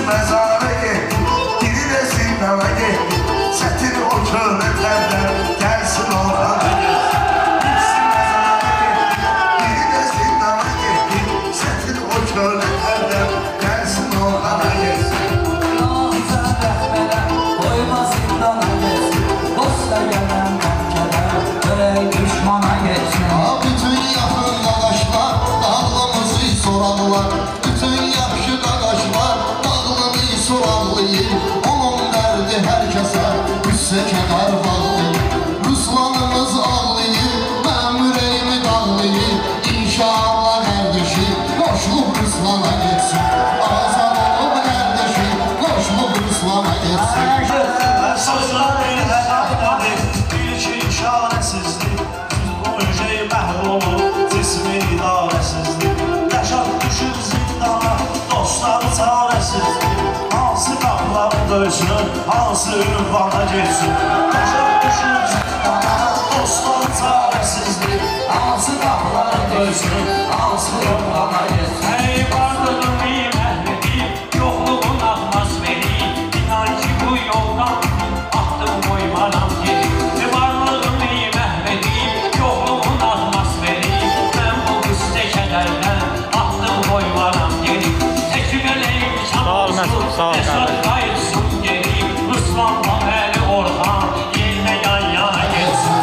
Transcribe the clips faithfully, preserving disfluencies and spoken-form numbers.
mezara get, biri de zindana get. Çetin o köletlerden gelsin Orhan'a get. Birisi mezara get, biri de zindana get. Çetin o köletlerden gelsin Orhan'a get. Nazan rəhbərə qoyma zindana getsin. Dosta gələn məkkələr görək düşmana getsin. Bütün yaxın qaqaşlar dağlımızı sorarlar. Bütün yaxşı qaqaşlar dağlını sorarlayır. Onun dərdi hər kəsə qüssə kədər bağlayır. Ruslanımız ağlayır, mənim ürəyimi dağlayır. İnşallah qardeşi qoşulub Ruslana getsin. Azad olub qardeşi qoşulub Ruslana getsin. Sözlər bir hədəfdir, ilk işarəsizdir. Müjdeyi məhl olub, cismi idarəsizdir. Yaşad düşür zindana, dostları çarəsizdir. Hansı qapıları döysün, hansı ünvana geçsin. Yaşad düşür zindana, dostları çarəsizdir. Hansı qapıları döysün, hansı ünvana geçsin. Ey varlığın qiymətlidir, yoxluğun atmosferi. İnan ki bu yoldan atdım qoymaram geri. Varlığın qiymətlidir, yoxluğun atmosferi. Mən bu qüssə kədərdən atdım qoymaram geri. Təkmələyim çabasın, əsad qayıtsın geri. Ruslanma əli Orhan, yerinə yan yana geçsin.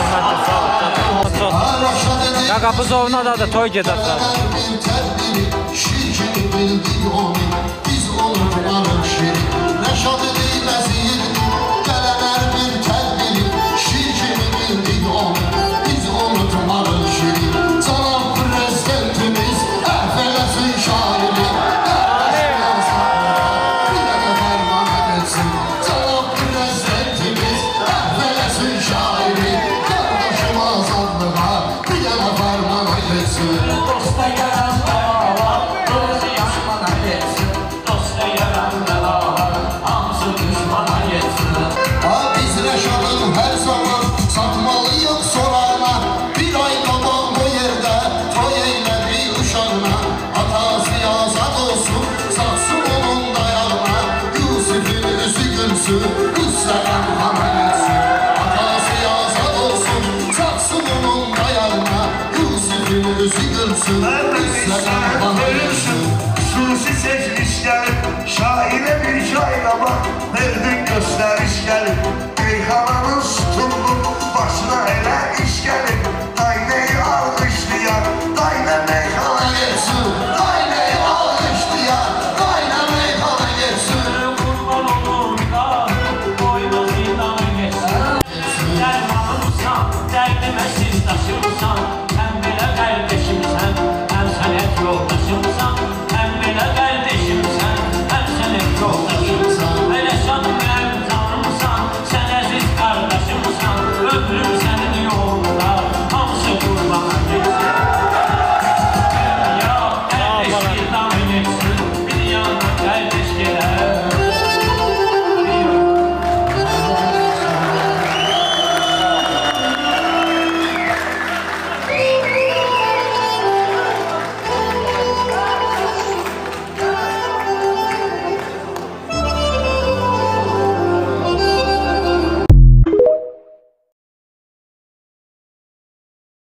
Qaqabızovuna da da toy gedəsən. Şirkini bildik onu, biz onların şirin. Rəşad edib vəzirdir, gələnər bir tədbiri. Şirkini bildik onu, biz onların şirin. Cənab prezidentimiz əhv eləsin şairi. Qardaşım yazar, bir dənə fərmana geçsin. Cənab prezidentimiz əhv eləsin şairi. Qardaşım azadlığa bir dənə fərmana geçsin. Dosta gələn bəlalar özü yaşmana getsin. Dosta gələn bəlalar hamısı düşmana getsin. Ha biz Rəşadın hər zaman satmalıyıq sorarına. Bir ay qabaq bu yerdə toy eylədik uşağına. Atası azad olsun, satsın onun dayağına. Yusifin üzü gülsün, Rüstəm